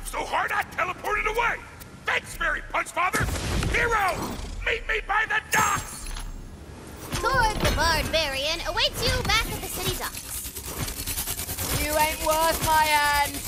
so hard I teleported away! Thanks, Fairy Punch Father! Hero! Meet me by the docks! Lord the Barbarian awaits you back at the city docks. You ain't worth my hand.